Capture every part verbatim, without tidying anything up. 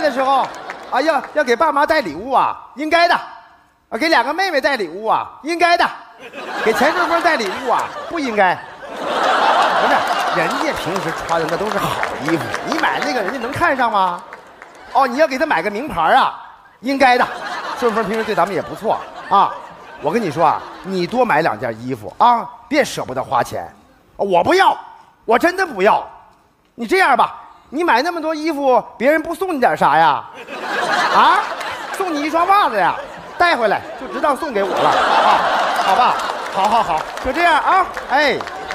的时候，啊，要要给爸妈带礼物啊，应该的。啊，给两个妹妹带礼物啊，应该的。给钱顺风带礼物啊，不应该。不是，人家平时穿的那都是好衣服，你买那个人家能看上吗？哦，你要给他买个名牌啊，应该的。顺风平时对咱们也不错啊。我跟你说啊，你多买两件衣服啊，别舍不得花钱。我不要，我真的不要。你这样吧，你买那么多衣服，别人不送你点啥呀？啊，送你一双袜子呀，带回来就只当送给我了啊，好吧？好好好，就这样啊，哎。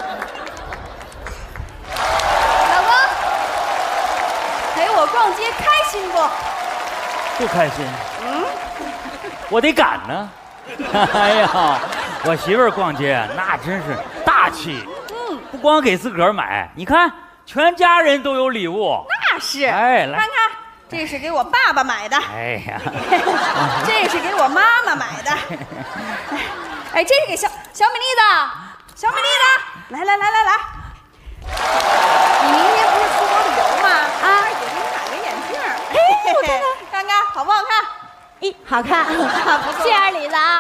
老公，陪我逛街开心不？ 不开心。嗯，我得赶呢。哎呀，我媳妇儿逛街那真是大气。嗯，不光给自个儿买，你看全家人都有礼物。 那是。 哎，来看看，这是给我爸爸买的。 哎呀， 这是给我妈妈买的。哎，这是给小小美丽的，小美丽的，来来来来来。你明天不是出国旅游吗？啊，姐给你买个眼镜。哎，我看看，看看好不好看？ 咦，好看， 不错。 谢谢二李子啊。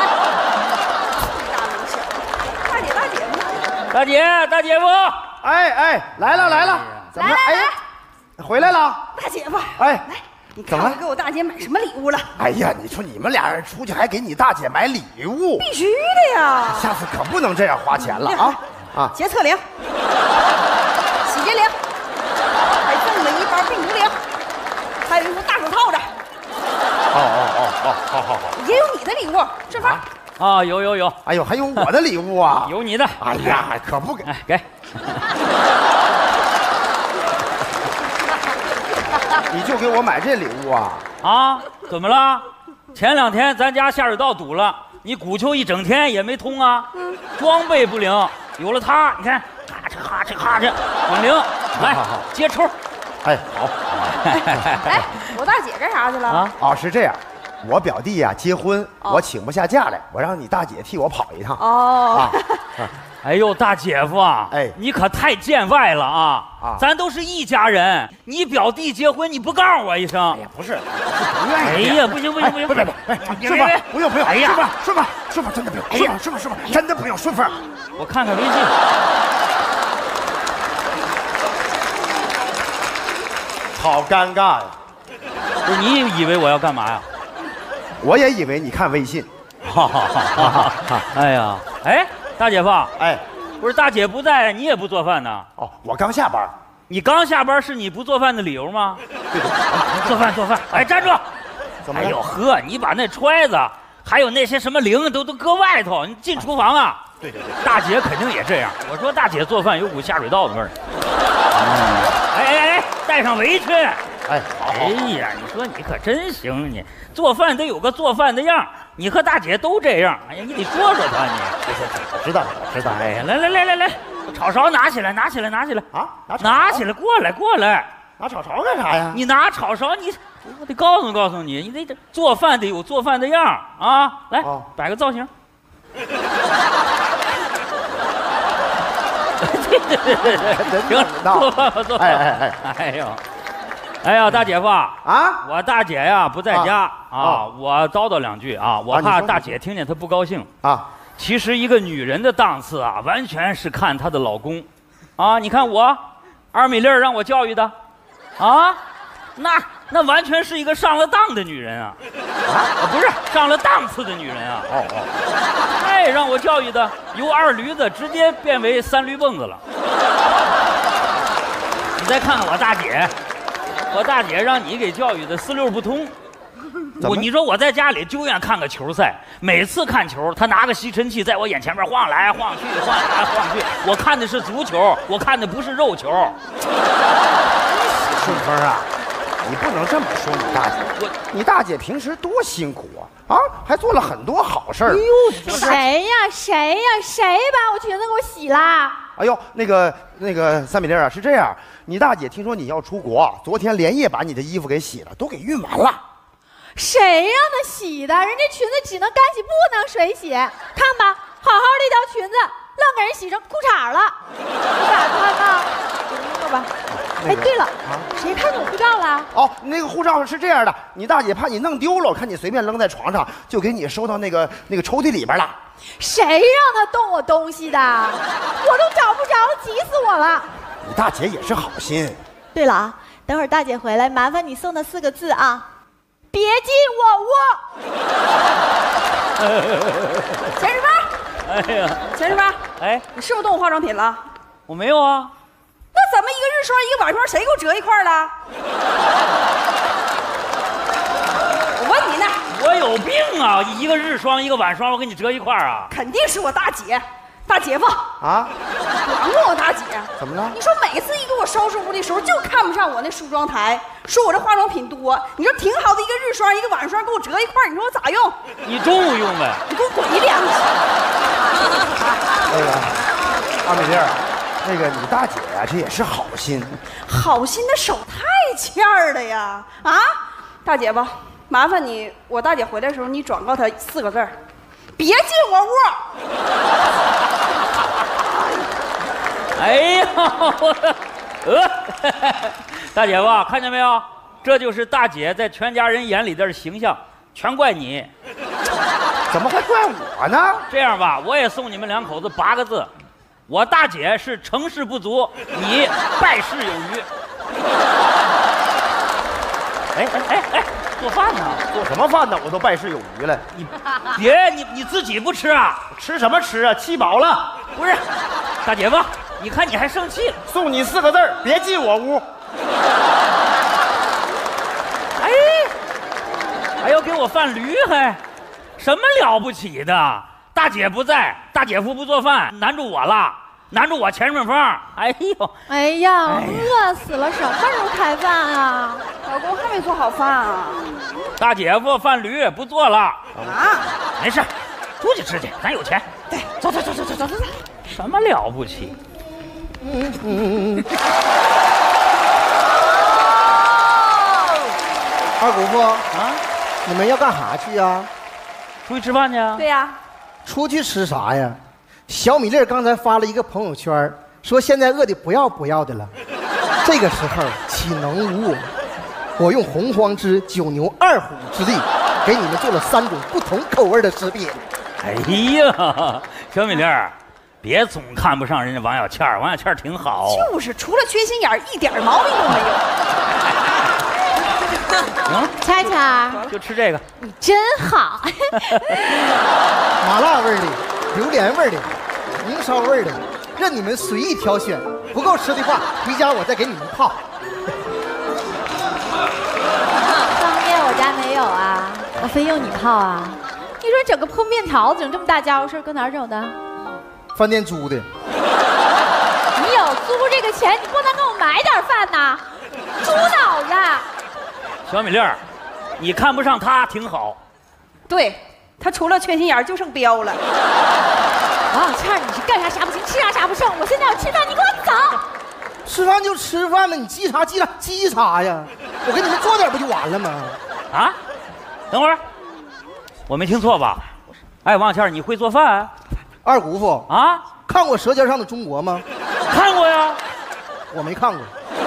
大明星，大姐大姐夫， 大姐大姐夫， 哎哎，来了来了，怎么了？哎，回来了， 大姐夫， 哎， 来，你看我给我大姐买什么礼物了？ 哎呀，你说你们俩人出去还给你大姐买礼物， 必须的呀！ 下次可不能这样花钱了啊啊！ 洁厕灵、洗洁灵，还赠了一包病毒灵，还有一副大手套子。 哦哦哦哦，好好好， 也有你的礼物，顺风。 啊，有有有， 哎呦，还有我的礼物啊， 有你的。 哎呀，可不给， 哎给。 你就给我买这礼物啊？ 啊，怎么了？前两天咱家下水道堵了，你鼓秋一整天也没通啊，嗯、装备不灵。有了它，你看，哈哧哈哧哈哧，稳灵。来，好好接抽。 哎，好。 哎，我大姐干啥去了？啊， 哦，是这样，我表弟呀、啊、结婚，哦、我请不下假来，我让你大姐替我跑一趟。 哦。 啊哎呦，大姐夫啊，哎，你可太见外了啊！啊，咱都是一家人，你表弟结婚你不告诉我一声？ 哎呀，不是，不愿意。 哎呀，不行不行不行， 不不不，顺风，不用不用，哎呀，顺风顺风顺风真的不用，哎呀，顺风顺风真的不用，顺风。 我看看微信。 好尴尬呀！ 不是你以为我要干嘛呀？ 我也以为你看微信。 哈哈哈哈！哎呀，哎。大姐夫， 哎， 不是大姐不在，你也不做饭呢？ 哦，我刚下班。 你刚下班是你不做饭的理由吗？ 对对， 做饭做饭。哎，站住！ 怎么？ 哎呦呵，你把那揣子还有那些什么铃都都搁外头，你进厨房啊？ 对对对， 大姐肯定也这样。我说大姐做饭有股下水道的味儿。哎哎哎，带上围裙。 哎， 哎呀，你说你可真行，你做饭得有个做饭的样。你和大姐都这样，哎呀，你得说说他你。 我知道，我知道。 哎呀，来来来来来，炒勺拿起来，拿起来，拿起来啊！拿拿起来，过来过来， 拿炒勺干啥呀？ 你拿炒勺，你我得告诉告诉你，你得做饭得有做饭的样啊！来，哦、摆个造型。对对对对对，行，做饭吧做饭。哎哎哎，哎呦。哎呀，大姐夫啊，啊，我大姐呀不在家啊，啊我叨叨两句啊，我怕大姐听见她不高兴啊。其实一个女人的档次啊，完全是看她的老公，啊，你看我，二米粒儿让我教育的，啊，那那完全是一个上了当的女人啊，啊，不是上了档次的女人啊，哦哦，哎，让我教育的，由二驴子直接变为三驴蹦子了。你再看看我大姐。我大姐让你给教育的四六不通，我你说我在家里就愿看个球赛，每次看球，她拿个吸尘器在我眼前面晃来晃去，晃来晃去，我看的是足球，我看的不是肉球。 顺风啊，你不能这么说你大姐，我你大姐平时多辛苦啊，啊，还做了很多好事儿。哎呦，谁呀谁呀谁把我裙子给我洗啦？ 哎呦，那个那个三米粒啊，是这样，你大姐听说你要出国，昨天连夜把你的衣服给洗了，都给熨完了。 谁让她洗的？人家裙子只能干洗，不能水洗。看吧，好好的一条裙子，愣给人洗成裤衩了，你咋穿呢？你说吧。 哎，对了，啊，谁看见我护照了？ 哦，那个护照是这样的，你大姐怕你弄丢了，我看你随便扔在床上，就给你收到那个那个抽屉里边了。 谁让他动我东西的？我都找不着了，急死我了！ 你大姐也是好心。 对了啊，等会儿大姐回来，麻烦你送的四个字啊，别进我窝。钱十八， 哎呀， 钱十八， 哎， 你是不是动我化妆品了？ 我没有啊。 那怎么一个日霜一个晚霜，谁给我折一块了？我问你呢。 我有病啊！一个日霜一个晚霜，我给你折一块啊？ 肯定是我大姐。大姐夫啊，管过我大姐？ 怎么了？ 你说每次一给我收拾屋的时候，就看不上我那梳妆台，说我这化妆品多。你说挺好的一个日霜，一个晚霜，给我折一块，你说我咋用？ 你中午用呗。 你给我滚一两去！ 那个阿美丽儿，那个你大姐呀、啊，这也是好心， 好心的手太欠儿了呀！啊，大姐夫，麻烦你，我大姐回来的时候，你转告她四个字儿。别进我屋！ 哎呀，我呃，大姐夫看见没有？这就是大姐在全家人眼里的形象，全怪你。 怎么会怪我呢？ 这样吧，我也送你们两口子八个字：我大姐是成事不足，你败事有余。哎哎哎哎！做饭呢？ 做什么饭呢？我都败事有余了。 你别你你自己不吃啊？ 吃什么吃啊？气饱了。 不是，大姐夫，你看你还生气了。 送你四个字儿：别进我屋。 哎，还要给我饭驴还？什么了不起的？大姐不在，大姐夫不做饭，难住我了。难住我钱顺风，哎呦， 哎呀，饿死了，什么时候开饭啊？ 老公还没做好饭啊？ 大姐夫饭驴不做了啊？没事，出去吃去，咱有钱。 对，走走走走走走走走。 什么了不起？嗯嗯嗯。 二姑父啊，你们要干啥去呀？ 出去吃饭去啊？ 对呀。 出去吃啥呀？小米粒刚才发了一个朋友圈，说现在饿得不要不要的了。这个时候岂能无我？我用洪荒之九牛二虎之力，给你们做了三种不同口味的食品。 哎呀，小米粒儿，别总看不上人家王小倩儿，王小倩儿挺好。 就是，除了缺心眼儿，一点毛病都没有。 嗯， 倩倩， 就吃这个。 你真好。 麻辣味的，榴莲味的，红烧味的，任你们随意挑选。不够吃的话，回家我再给你们泡。 方便我家没有啊，我非用你泡啊。你说整个破面条整这么大家伙事，搁哪儿整的？ 饭店租的。 你有租这个钱，你不能给我买点饭呐？猪脑子！ 小米粒儿，你看不上他挺好。 对，他除了缺心眼儿就剩膘了。 王小倩，你是干啥啥不行，吃啥啥不剩。我现在要吃饭，你给我走。 吃饭就吃饭嘛，你急啥急啥急啥呀？我给你们做点不就完了吗？ 啊，等会儿，我没听错吧？哎，王小倩，你会做饭？ 二姑父啊， 看过《舌尖上的中国》吗？ 看过呀。 我没看过。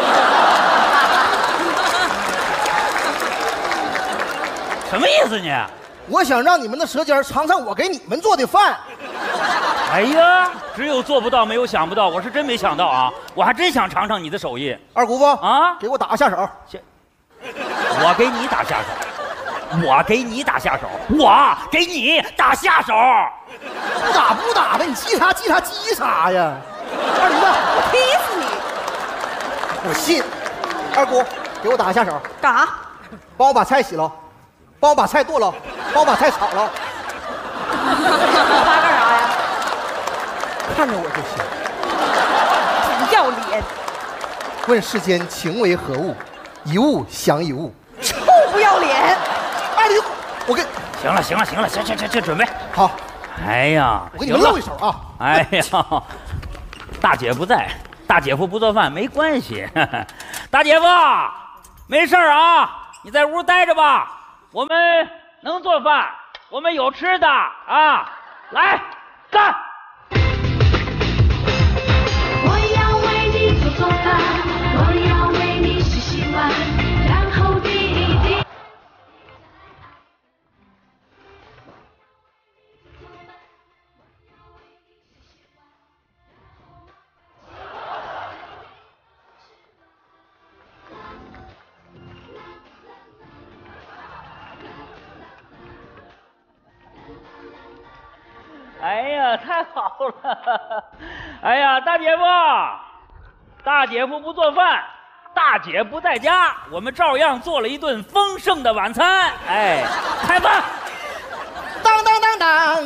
什么意思你？ 我想让你们的舌尖尝尝我给你们做的饭。 哎呀，只有做不到，没有想不到。我是真没想到啊，我还真想尝尝你的手艺。 二姑父啊， 给我打个下手。 我给你打下手，我给你打下手，我给你打下手。 不打不打的，你急啥急啥急啥呀？二驴子， 我踢死你！我信。二姑，给我打个下手。 干啥？ 帮我把菜洗了，帮我把菜剁了，帮我把菜炒了。 他干啥呀？ 看着我就行。 不要脸！ 问世间情为何物？一物降一物。 臭不要脸！ 二驴，我跟…… 行了行了行了，行行行行，准备好。 哎呀， 我给你们露一手啊！ 哎呀，大姐不在，大姐夫不做饭没关系。大姐夫，没事啊，你在屋待着吧。我们能做饭，我们有吃的啊！来，干！ 我要为你做做饭，我要哎呀，太好了！哎呀，大姐夫，大姐夫不做饭，大姐不在家，我们照样做了一顿丰盛的晚餐。哎，开饭！ 当当当当！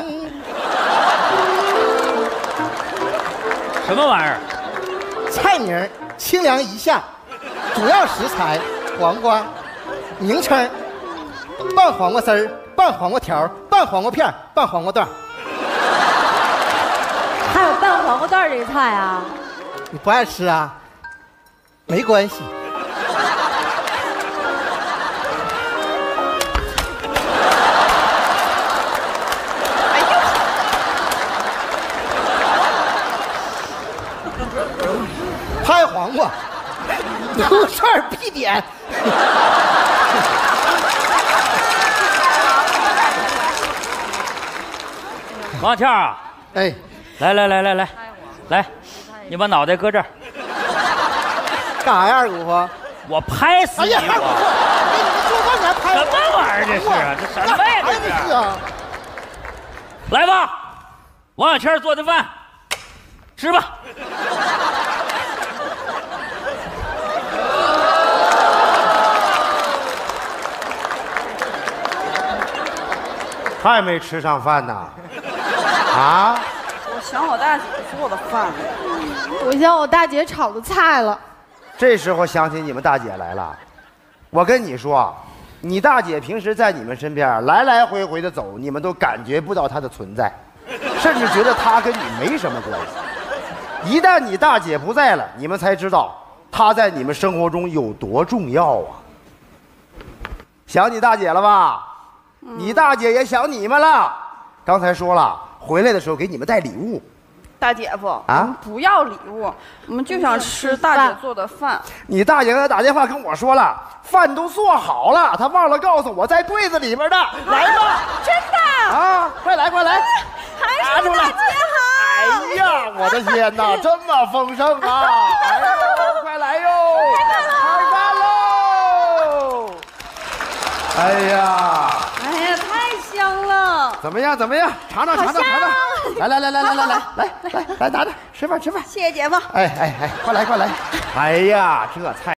什么玩意儿？ 菜名清凉一下，主要食材黄瓜，名称拌黄瓜丝儿、拌黄瓜条、拌黄瓜片、拌黄瓜段。 还有拌黄瓜段这个菜啊？ 你不爱吃啊？没关系。 哎呦， 拍黄瓜，牛串必点。 王倩啊， 哎， 来来来来来，来，你把脑袋搁这儿。 干啥呀，二姑父？ 我拍死你！ 哎呀，二姑父，给你们做饭你还拍什么玩意儿这是啊？这什么呀？ 这是啊！ 来吧，王小倩做的饭，吃吧。 还没吃上饭呢？啊？ 我想我大姐做的饭。 我想我大姐炒的菜了。 这时候想起你们大姐来了。我跟你说，你大姐平时在你们身边来来回回的走，你们都感觉不到她的存在，甚至觉得她跟你没什么关系。一旦你大姐不在了，你们才知道她在你们生活中有多重要啊！想你大姐了吧？你大姐也想你们了。刚才说了，回来的时候给你们带礼物。 大姐夫啊， 我们不要礼物，我们就想吃大姐做的饭。 你大姐刚才打电话跟我说了，饭都做好了，她忘了告诉我在柜子里边的。来吧， 真的啊，快来快来， 还是大姐好。 哎呀，我的天哪，这么丰盛啊！哎呦，快来哟，开饭喽！哎呀， 哎呀，太香了！ 怎么样怎么样？尝尝尝尝尝尝！来来来来来来来来来来拿着吃饭吃饭。 谢谢姐夫。 哎哎哎，快来快来！哎呀，这菜。